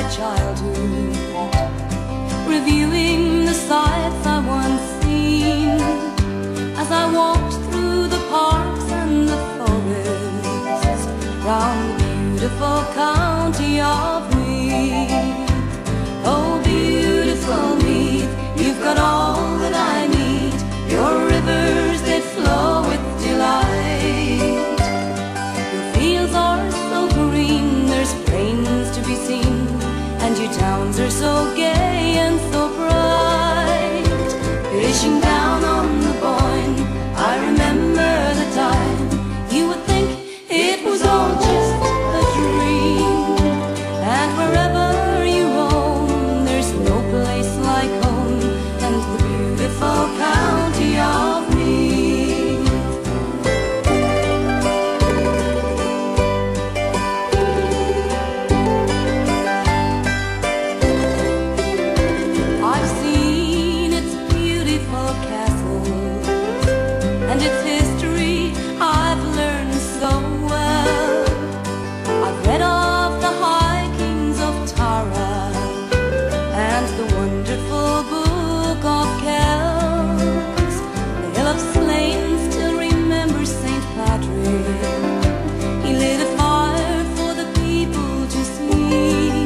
childhood, reviewing the sights I once seen as I walked through the parks and the forests round the beautiful county of Meath. Oh, beautiful Meath, you've got all that I need, your rivers that flow with delight. Your fields are so green, there's plains to be seen, and your towns are so gay and so bright. Fishing down on the Boyne, I remember the time you would think it was all just a dream. And wherever you roam, there's no place like home and the beautiful county of Meath. I've seen its beautiful castles and its history I've learned so well. I've read of the high kings of Tara and the wonderful book of Kells. The hill of Slane still remembers St. Patrick. He lit a fire for the people to see,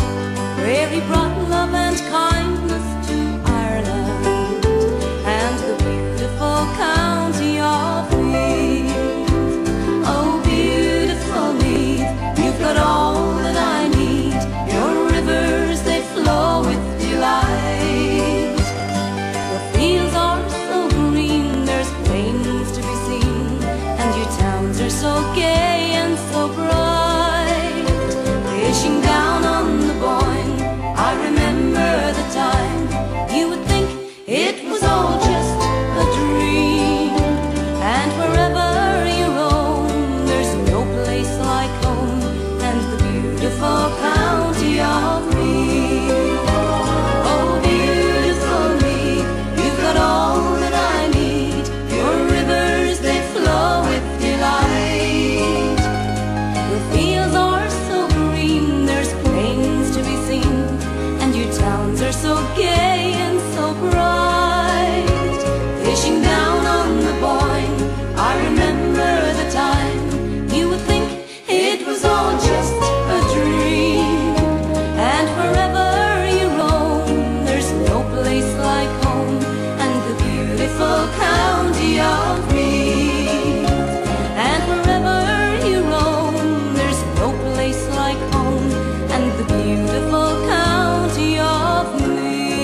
where he brought love and kindness to Ireland and the beautiful county of Meath. Oh, beautiful Meath, you've got all that I need, your rivers they flow with delight. Your fields are so green, there's plains to be seen, and your towns are so gay and so bright. Fishing down on the Boyne, I remember the time you would think it was all just a dream. And wherever you roam, there's no place like home and the beautiful county of Meath. Oh, beautiful Meath, you've got all that I need, your rivers they flow with delight. Your fields are so green, there's plains to be seen, and your towns are so gay and so bright. Fishing down on the Boyne, I remember the time you would think it was all just a dream. And wherever you roam, there's no place like home and the beautiful county of Meath. And wherever you roam, there's no place like home and the beautiful county of Meath.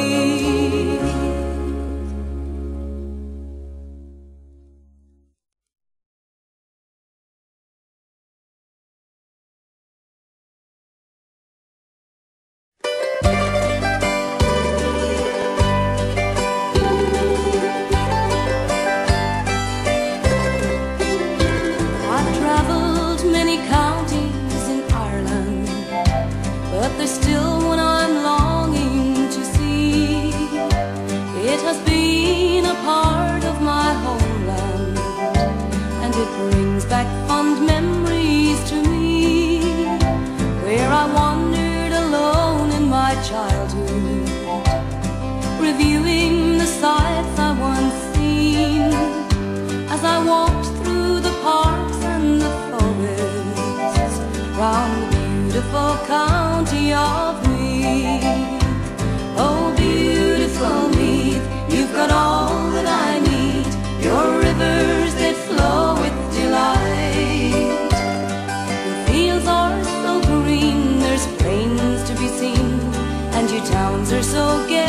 I've traveled many counties in Ireland, but there's still one I'm longing to see. It has been a part of my homeland, and it brings back fond memories to me, where I wandered alone in my childhood, reviewing the sights I once seen as I walked through the parks and the forests round the beautiful county of Meath. Oh, beautiful Meath, you've got all that I need, your rivers that flow with delight. Your fields are so green, there's plains to be seen, and your towns are so gay